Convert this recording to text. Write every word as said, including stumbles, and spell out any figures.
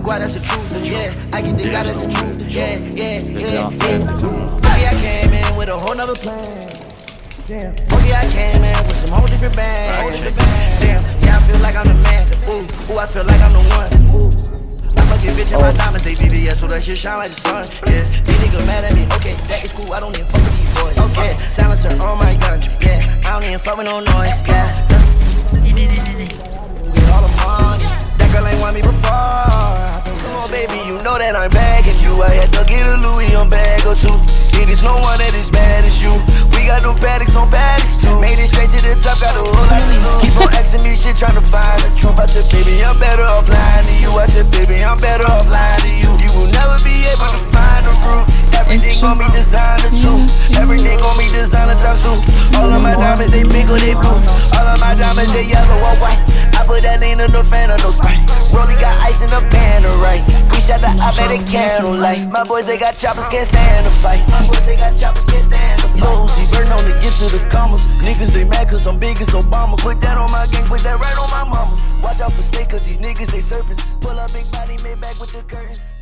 guap, that's the truth. Yeah, I get the guy, that's the truth. Yeah, yeah, yeah, yeah. Baby, I came in with a whole nother plan. Damn. Okay, I came in with some whole different bands. Damn, yeah, I feel like I'm the man. Ooh, ooh, I feel like I'm the one. Ooh, I fucking bitch in my diamonds, they V V S, so that shit shine like the sun. Yeah, these niggas mad at me. Okay, that is cool, I don't even fuck with these boys. Okay, silencer on my gun. Yeah, I don't even fuck with no noise. Yeah, get all the money. That girl ain't want me before. Come on, baby, you know that I'm bagging you. I had to get a Louis on bag or two. It is no one that is bad as you. We got no paddocks on paddocks too. Made it straight to the top, got a whole lot of love. Keep on asking me shit, trying to find the truth. I said, baby, I'm better off lying to you. I said, baby, I'm better off lying to you. You will never be able to find the root. Everything gon' be designer too. Everything gon' be designer top suit. All of my diamonds, they pink or they blue. All of my diamonds, they yellow or white. I put that lean in the fan of no Sprite. Rolly got ice in the banner, right? We shot the op at a candlelight. My boys, they got choppers, can't stand the fight. My boys, they got choppers, can't stand the fight. Lil Uzi Vert on to get to the commas. Niggas, they mad cause I'm big as Obama. Put that on my gang, put that right on my mama. Watch out for snake cause these niggas, they serpents. Pull up big body, made back with the curtains.